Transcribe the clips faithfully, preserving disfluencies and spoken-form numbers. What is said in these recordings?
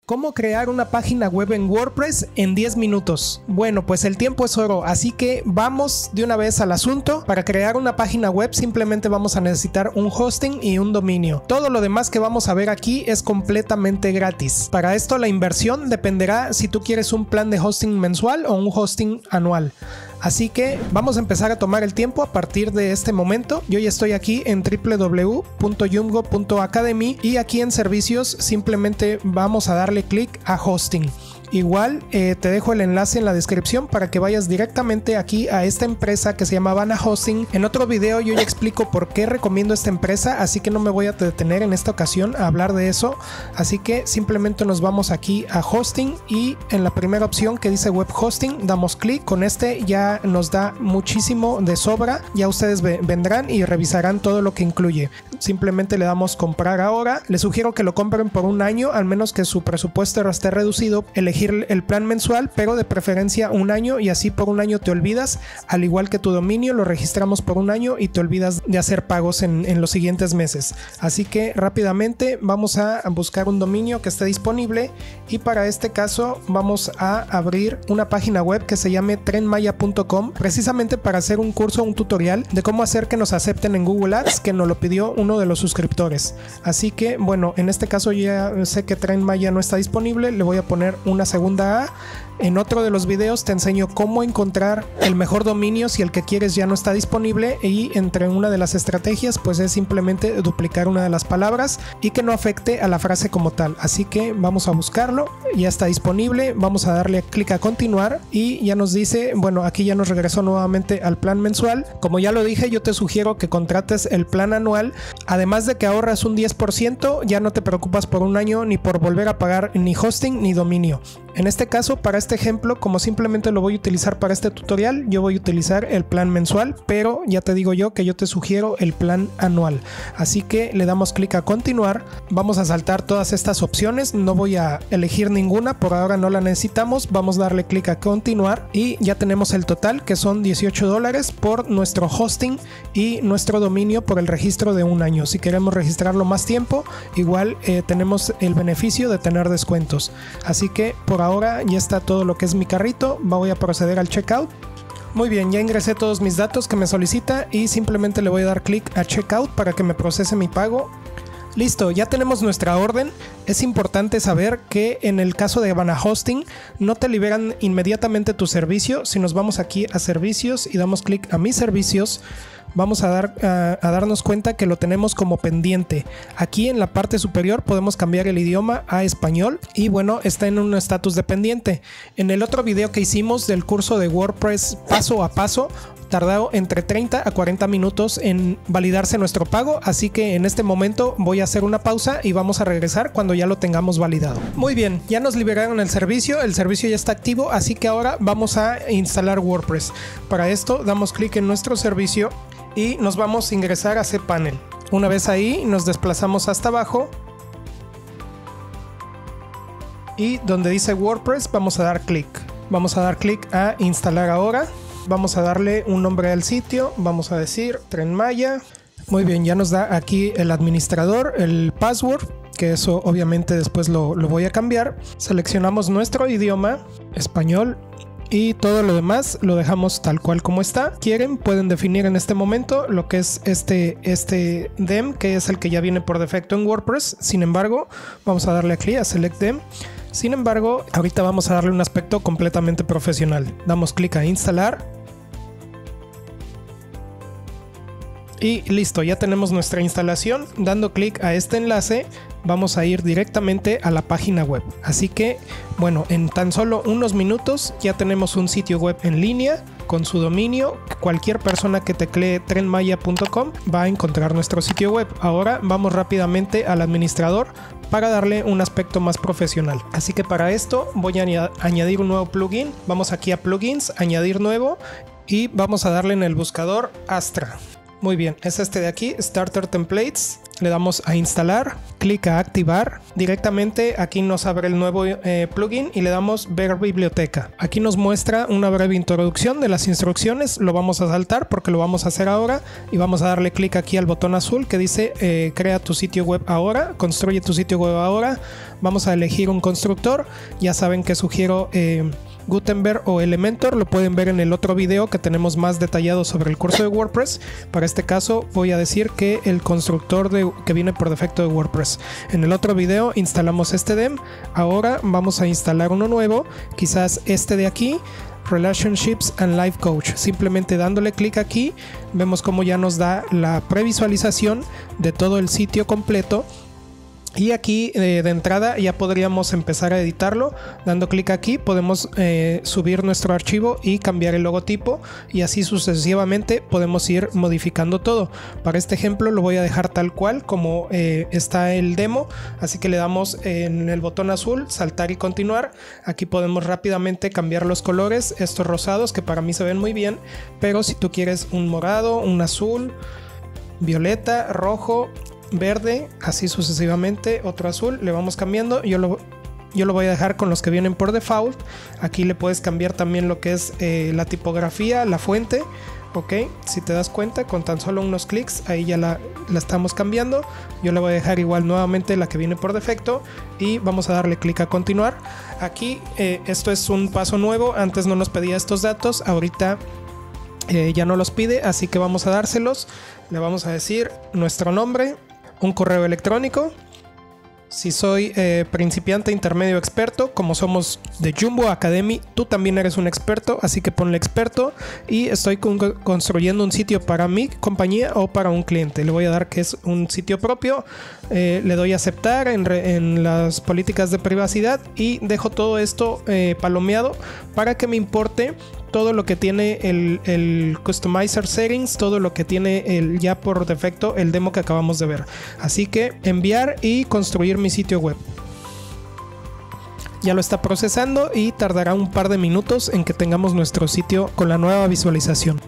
¿Cómo crear una página web en WordPress en diez minutos? Bueno, pues el tiempo es oro, así que vamos de una vez al asunto. Para crear una página web simplemente vamos a necesitar un hosting y un dominio. Todo lo demás que vamos a ver aquí es completamente gratis. Para esto la inversión dependerá si tú quieres un plan de hosting mensual o un hosting anual. Así que vamos a empezar a tomar el tiempo a partir de este momento. Yo ya estoy aquí en w w w punto yumgo punto academy y aquí en servicios simplemente vamos a darle clic a hosting. Igual eh, te dejo el enlace en la descripción para que vayas directamente aquí a esta empresa que se llama Vana Hosting. En otro video yo ya explico por qué recomiendo esta empresa, así que no me voy a detener en esta ocasión a hablar de eso. Así que simplemente nos vamos aquí a hosting y en la primera opción que dice web hosting damos clic. Con este ya nos da muchísimo de sobra, ya ustedes vendrán y revisarán todo lo que incluye. Simplemente le damos comprar ahora. Les sugiero que lo compren por un año, al menos que su presupuesto esté reducido. Elegir el plan mensual, pero de preferencia un año, y así por un año te olvidas, al igual que tu dominio lo registramos por un año y te olvidas de hacer pagos en, en los siguientes meses. Así que rápidamente vamos a buscar un dominio que esté disponible y para este caso vamos a abrir una página web que se llame trenmaya punto com, precisamente para hacer un curso, un tutorial de cómo hacer que nos acepten en Google Ads, que nos lo pidió uno de los suscriptores. Así que bueno, en este caso ya sé que Trenmaya no está disponible, le voy a poner una segunda A. En otro de los videos te enseño cómo encontrar el mejor dominio si el que quieres ya no está disponible, y entre una de las estrategias pues es simplemente duplicar una de las palabras y que no afecte a la frase como tal. Así que vamos a buscarlo, ya está disponible, vamos a darle clic a continuar y ya nos dice, bueno, aquí ya nos regresó nuevamente al plan mensual. Como ya lo dije, yo te sugiero que contrates el plan anual, además de que ahorras un diez por ciento, ya no te preocupas por un año ni por volver a pagar ni hosting ni dominio. En este caso, para este ejemplo, como simplemente lo voy a utilizar para este tutorial, yo voy a utilizar el plan mensual, pero ya te digo yo que yo te sugiero el plan anual. Así que le damos clic a continuar, vamos a saltar todas estas opciones, no voy a elegir ninguna, por ahora no la necesitamos, vamos a darle clic a continuar y ya tenemos el total, que son dieciocho dólares por nuestro hosting y nuestro dominio por el registro de un año. Si queremos registrarlo más tiempo, igual eh, tenemos el beneficio de tener descuentos. Así que por ahora ya está todo lo que es mi carrito, voy a proceder al checkout. Muy bien, ya ingresé todos mis datos que me solicita y simplemente le voy a dar clic a checkout para que me procese mi pago. Listo, ya tenemos nuestra orden. Es importante saber que en el caso de Vana Hosting no te liberan inmediatamente tu servicio. Si nos vamos aquí a servicios y damos clic a mis servicios, vamos a, dar, a, a darnos cuenta que lo tenemos como pendiente. Aquí en la parte superior podemos cambiar el idioma a español y bueno, está en un estatus de pendiente. En el otro video que hicimos del curso de WordPress paso a paso, tardó entre treinta a cuarenta minutos en validarse nuestro pago, así que en este momento voy a hacer una pausa y vamos a regresar cuando ya lo tengamos validado. Muy bien, ya nos liberaron el servicio, el servicio ya está activo, así que ahora vamos a instalar WordPress. Para esto damos clic en nuestro servicio y nos vamos a ingresar a cPanel. Una vez ahí nos desplazamos hasta abajo y donde dice WordPress vamos a dar clic. Vamos a dar clic a instalar ahora. Vamos a darle un nombre al sitio, vamos a decir Trenmaya. Muy bien, ya nos da aquí el administrador, el password, que eso obviamente después lo, lo voy a cambiar. Seleccionamos nuestro idioma, español, y todo lo demás lo dejamos tal cual como está. Quieren, pueden definir en este momento lo que es este, este theme, que es el que ya viene por defecto en WordPress. Sin embargo, vamos a darle aquí a Select Theme. Sin embargo, ahorita vamos a darle un aspecto completamente profesional. Damos clic a instalar. Y listo, ya tenemos nuestra instalación. Dando clic a este enlace vamos a ir directamente a la página web. Así que bueno, en tan solo unos minutos ya tenemos un sitio web en línea con su dominio. Cualquier persona que teclee trenmaya punto com va a encontrar nuestro sitio web. Ahora vamos rápidamente al administrador para darle un aspecto más profesional. Así que para esto voy a añadir un nuevo plugin. Vamos aquí a plugins, añadir nuevo, y vamos a darle en el buscador Astra. Muy bien, es este de aquí, Starter Templates. le damos a instalar, clic a activar, directamente aquí nos abre el nuevo eh, plugin y le damos ver biblioteca. Aquí nos muestra una breve introducción de las instrucciones, lo vamos a saltar porque lo vamos a hacer ahora y vamos a darle clic aquí al botón azul que dice eh, crea tu sitio web ahora, construye tu sitio web ahora. Vamos a elegir un constructor, ya saben que sugiero eh, Gutenberg o Elementor, lo pueden ver en el otro video que tenemos más detallado sobre el curso de WordPress. Para este caso voy a decir que el constructor de, que viene por defecto de WordPress. En el otro video instalamos este D E M, ahora vamos a instalar uno nuevo, quizás este de aquí, Relationships and Life Coach. Simplemente dándole clic aquí vemos cómo ya nos da la previsualización de todo el sitio completo. Y aquí eh, de entrada ya podríamos empezar a editarlo. Dando clic aquí podemos eh, subir nuestro archivo y cambiar el logotipo, y así sucesivamente podemos ir modificando todo. Para este ejemplo lo voy a dejar tal cual como eh, está el demo, así que le damos en el botón azul saltar y continuar. Aquí podemos rápidamente cambiar los colores, estos rosados que para mí se ven muy bien, pero si tú quieres un morado, un azul, violeta, rojo, verde, así sucesivamente, otro azul, le vamos cambiando. Yo lo, yo lo voy a dejar con los que vienen por default. Aquí le puedes cambiar también lo que es eh, la tipografía, la fuente. Ok, si te das cuenta, con tan solo unos clics ahí ya la, la estamos cambiando. Yo le voy a dejar igual nuevamente la que viene por defecto y vamos a darle clic a continuar. Aquí eh, esto es un paso nuevo, antes no nos pedía estos datos, ahorita eh, ya no los pide, así que vamos a dárselos. Le vamos a decir nuestro nombre, un correo electrónico. Si soy eh, principiante, intermedio, experto, como somos de Jumbo Academy, tú también eres un experto, así que ponle experto. Y estoy con, construyendo un sitio para mi compañía o para un cliente. Le voy a dar que es un sitio propio. Eh, le doy a aceptar en, re, en las políticas de privacidad y dejo todo esto eh, palomeado para que me importe todo lo que tiene el, el Customizer Settings, todo lo que tiene el, ya por defecto el demo que acabamos de ver. Así que enviar y construir mi sitio web. Ya lo está procesando y tardará un par de minutos en que tengamos nuestro sitio con la nueva visualización.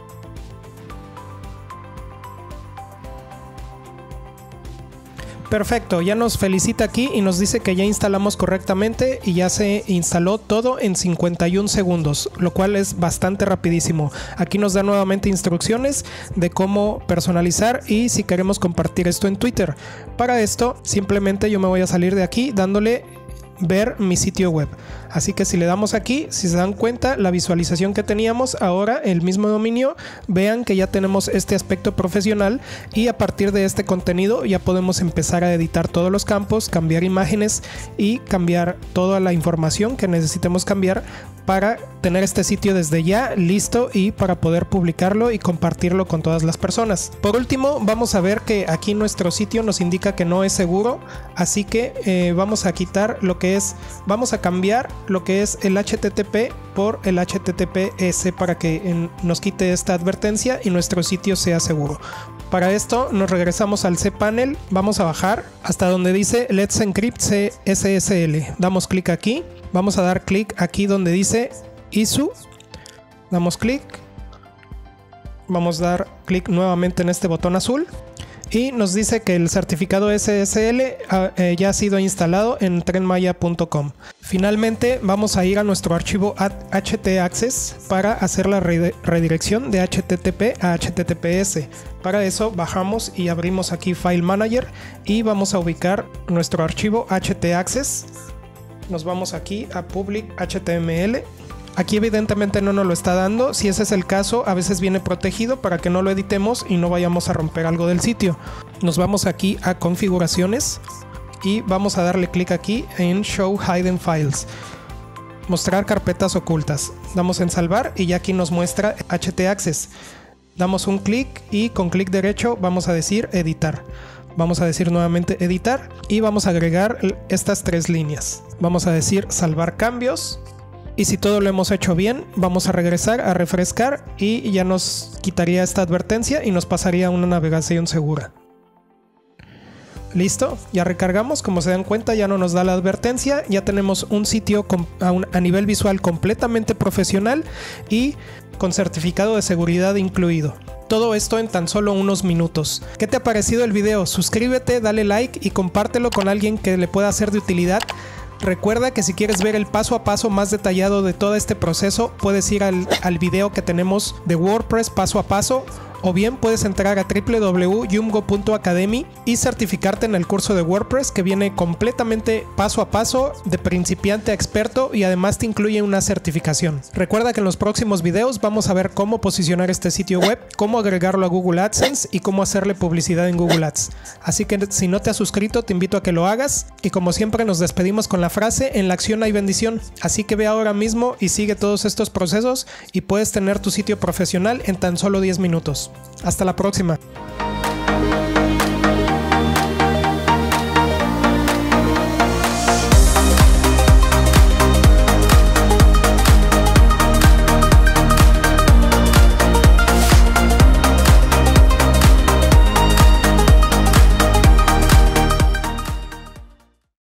Perfecto, ya nos felicita aquí y nos dice que ya instalamos correctamente y ya se instaló todo en cincuenta y un segundos, lo cual es bastante rapidísimo. Aquí nos da nuevamente instrucciones de cómo personalizar y si queremos compartir esto en Twitter. Para esto simplemente yo me voy a salir de aquí dándole ver mi sitio web. Así que si le damos aquí, si se dan cuenta, la visualización que teníamos ahora, el mismo dominio, vean que ya tenemos este aspecto profesional y a partir de este contenido ya podemos empezar a editar todos los campos, cambiar imágenes y cambiar toda la información que necesitemos cambiar para tener este sitio desde ya listo y para poder publicarlo y compartirlo con todas las personas. Por último, vamos a ver que aquí nuestro sitio nos indica que no es seguro, así que eh, vamos a quitar lo que es, vamos a cambiar lo que es el H T T P por el H T T P S para que en, nos quite esta advertencia y nuestro sitio sea seguro. Para esto nos regresamos al cPanel, vamos a bajar hasta donde dice Let's Encrypt C S S L, damos clic aquí, vamos a dar clic aquí donde dice Issue, damos clic, vamos a dar clic nuevamente en este botón azul y nos dice que el certificado S S L eh, ya ha sido instalado en trenmaya punto com. Finalmente vamos a ir a nuestro archivo htaccess para hacer la redirección de H T T P a H T T P S. Para eso bajamos y abrimos aquí File Manager y vamos a ubicar nuestro archivo htaccess. Nos vamos aquí a Public H T M L. Aquí evidentemente no nos lo está dando. Si ese es el caso, a veces viene protegido para que no lo editemos y no vayamos a romper algo del sitio. Nos vamos aquí a configuraciones y vamos a darle clic aquí en Show Hidden Files, mostrar carpetas ocultas. Damos en salvar y ya aquí nos muestra htaccess. Damos un clic y con clic derecho vamos a decir editar. Vamos a decir nuevamente editar y vamos a agregar estas tres líneas. Vamos a decir salvar cambios. Y si todo lo hemos hecho bien, vamos a regresar a refrescar y ya nos quitaría esta advertencia y nos pasaría a una navegación segura. Listo, ya recargamos, como se dan cuenta ya no nos da la advertencia, ya tenemos un sitio a, un, a nivel visual completamente profesional y con certificado de seguridad incluido. todo esto en tan solo unos minutos. ¿Qué te ha parecido el video? Suscríbete, dale like y compártelo con alguien que le pueda ser de utilidad. Recuerda que si quieres ver el paso a paso más detallado de todo este proceso, puedes ir al, al video que tenemos de WordPress paso a paso, o bien puedes entrar a w w w punto yumgo punto academy y certificarte en el curso de WordPress, que viene completamente paso a paso de principiante a experto y además te incluye una certificación. Recuerda que en los próximos videos vamos a ver cómo posicionar este sitio web, cómo agregarlo a Google AdSense y cómo hacerle publicidad en Google Ads. Así que si no te has suscrito, te invito a que lo hagas, y como siempre nos despedimos con la frase: en la acción hay bendición. Así que ve ahora mismo y sigue todos estos procesos y puedes tener tu sitio profesional en tan solo diez minutos. Hasta la próxima.